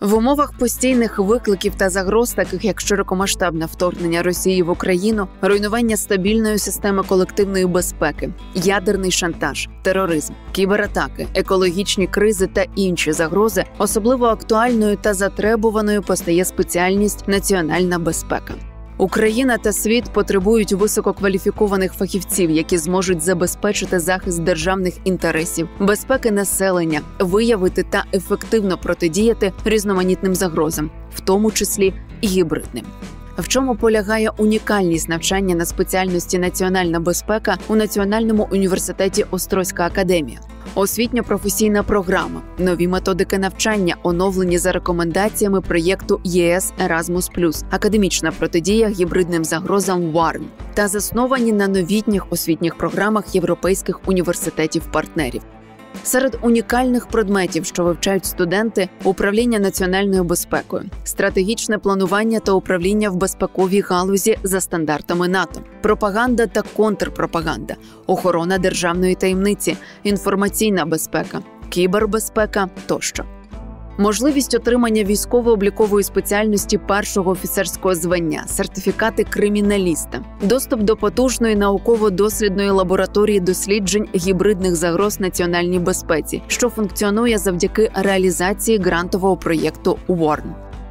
В умовах постійних викликів та загроз, таких як широкомасштабне вторгнення Росії в Україну, руйнування стабільної системи колективної безпеки, ядерний шантаж, тероризм, кібератаки, екологічні кризи та інші загрози, особливо актуальною та затребуваною постає спеціальність «Національна безпека». Україна та світ потребують висококваліфікованих фахівців, які зможуть забезпечити захист державних інтересів, безпеки населення, виявити та ефективно протидіяти різноманітним загрозам, в тому числі і гібридним. В чому полягає унікальність навчання на спеціальності «Національна безпека» у Національному університеті Острозька академія? Освітньо-професійна програма, нові методики навчання, оновлені за рекомендаціями проєкту ЄС Erasmus+, академічна протидія гібридним загрозам ВАРН та засновані на новітніх освітніх програмах європейських університетів-партнерів. Серед унікальних предметів, що вивчають студенти – управління національною безпекою, стратегічне планування та управління в безпековій галузі за стандартами НАТО, пропаганда та контрпропаганда, охорона державної таємниці, інформаційна безпека, кібербезпека тощо. Можливість отримання військово-облікової спеціальності першого офіцерського звання, сертифікати криміналіста, доступ до потужної науково-дослідної лабораторії досліджень гібридних загроз національній безпеці, що функціонує завдяки реалізації грантового проєкту ВАРН.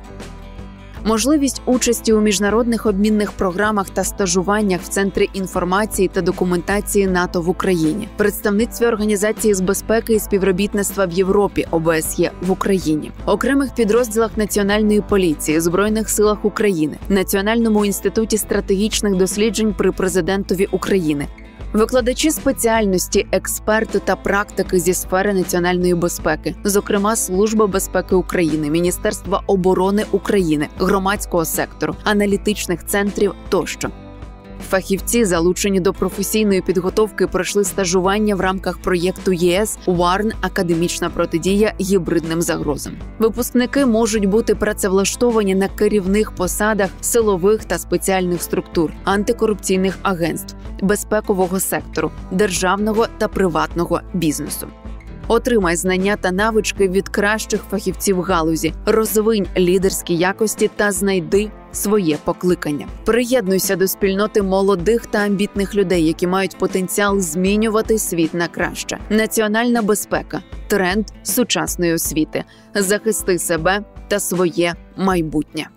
Можливість участі у міжнародних обмінних програмах та стажуваннях в Центрі інформації та документації НАТО в Україні, представництві Організації з безпеки і співробітництва в Європі ОБСЄ в Україні, окремих підрозділах Національної поліції, Збройних силах України, Національному інституті стратегічних досліджень при Президентові України, викладачі спеціальності, експерти та практики зі сфери національної безпеки, зокрема Служба безпеки України, Міністерства оборони України, громадського сектору, аналітичних центрів тощо. Фахівці, залучені до професійної підготовки, пройшли стажування в рамках проєкту ЄС ВАРН «Академічна протидія гібридним загрозам». Випускники можуть бути працевлаштовані на керівних посадах силових та спеціальних структур, антикорупційних агентств, безпекового сектору, державного та приватного бізнесу. Отримай знання та навички від кращих фахівців галузі, розвинь лідерські якості та знайди своє покликання. Приєднуйся до спільноти молодих та амбітних людей, які мають потенціал змінювати світ на краще. Національна безпека – тренд сучасної освіти. Захисти себе та своє майбутнє.